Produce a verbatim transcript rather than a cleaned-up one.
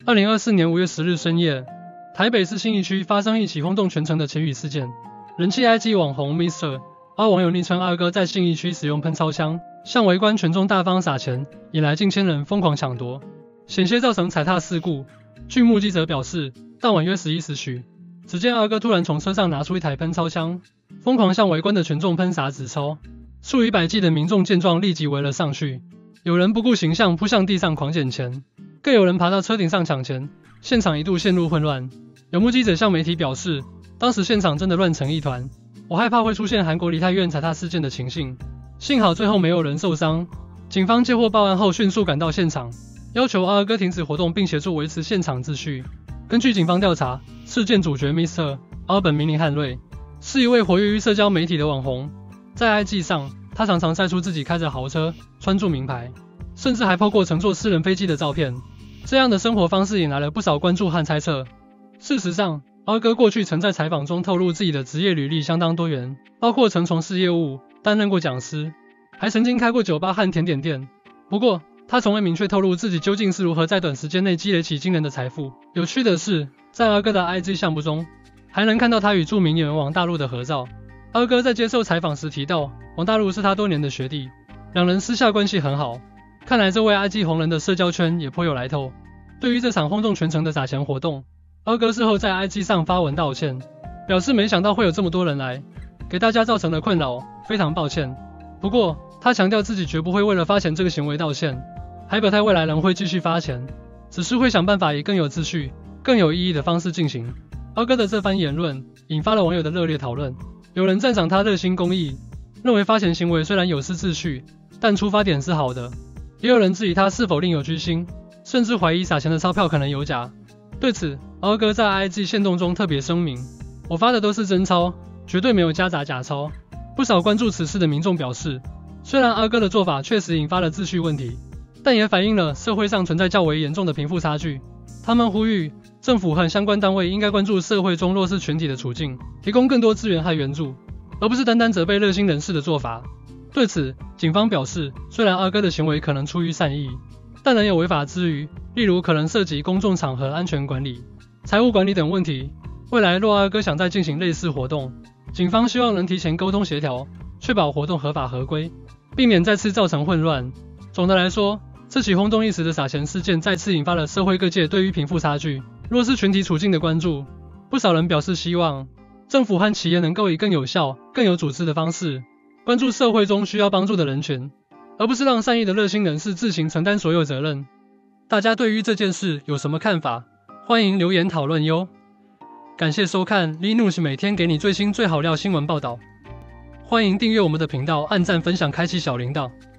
二零二四年五月十日深夜，台北市信义区发生一起轰动全城的潜雨事件。人气 I G 网红 Mister R 网友昵称二哥在信义区使用喷操枪，向围观群众大方撒钱，引来近千人疯狂抢夺，险些造成踩踏事故。据目击者表示，当晚约十一时许，只见二哥突然从车上拿出一台喷操枪，疯狂向围观的群众喷洒纸钞。数以百计的民众见状立即围了上去，有人不顾形象扑向地上狂捡钱，更有人爬到车顶上抢钱，现场一度陷入混乱。有目击者向媒体表示，当时现场真的乱成一团，我害怕会出现韩国梨泰院踩踏事件的情形，幸好最后没有人受伤。警方接获报案后迅速赶到现场，要求二哥停止活动并协助维持现场秩序。根据警方调查，事件主角 Mister R 本名林汉瑞，是一位活跃于社交媒体的网红，在 I G 上他常常晒出自己开着豪车，穿着名牌，甚至还 po 过乘坐私人飞机的照片。这样的生活方式引来了不少关注和猜测。事实上，二哥过去曾在采访中透露自己的职业履历相当多元，包括曾从事业务，担任过讲师，还曾经开过酒吧和甜点店。不过，他从未明确透露自己究竟是如何在短时间内积累起惊人的财富。有趣的是，在二哥的 I G 相簿中，还能看到他与著名演员王大陆的合照。二哥在接受采访时提到，王大陆是他多年的学弟，两人私下关系很好。看来这位 I G 红人的社交圈也颇有来头。对于这场轰动全城的撒钱活动，二哥事后在 I G 上发文道歉，表示没想到会有这么多人来，给大家造成了困扰，非常抱歉。不过，他强调自己绝不会为了发钱这个行为道歉，还表态未来仍会继续发钱，只是会想办法以更有秩序、更有意义的方式进行。二哥的这番言论引发了网友的热烈讨论，有人赞赏他热心公益，认为发钱行为虽然有失秩序，但出发点是好的，也有人质疑他是否另有居心，甚至怀疑撒钱的钞票可能有假。对此，二哥在 I G 限动中特别声明，我发的都是真钞，绝对没有夹杂假钞。不少关注此事的民众表示，虽然二哥的做法确实引发了秩序问题，但也反映了社会上存在较为严重的贫富差距。他们呼吁政府和相关单位应该关注社会中弱势群体的处境，提供更多资源和援助，而不是单单责备热心人士的做法。对此，警方表示，虽然二哥的行为可能出于善意，但仍有违法之余，例如可能涉及公众场合安全管理、财务管理等问题。未来若二哥想再进行类似活动，警方希望能提前沟通协调，确保活动合法合规，避免再次造成混乱。总的来说，这起轰动一时的撒钱事件再次引发了社会各界对于贫富差距、弱势群体处境的关注。不少人表示希望政府和企业能够以更有效、更有组织的方式关注社会中需要帮助的人群，而不是让善意的热心人士自行承担所有责任。大家对于这件事有什么看法？欢迎留言讨论哟。感谢收看 Linus 每天给你最新最好料新闻报道。欢迎订阅我们的频道，按赞分享，开启小铃铛。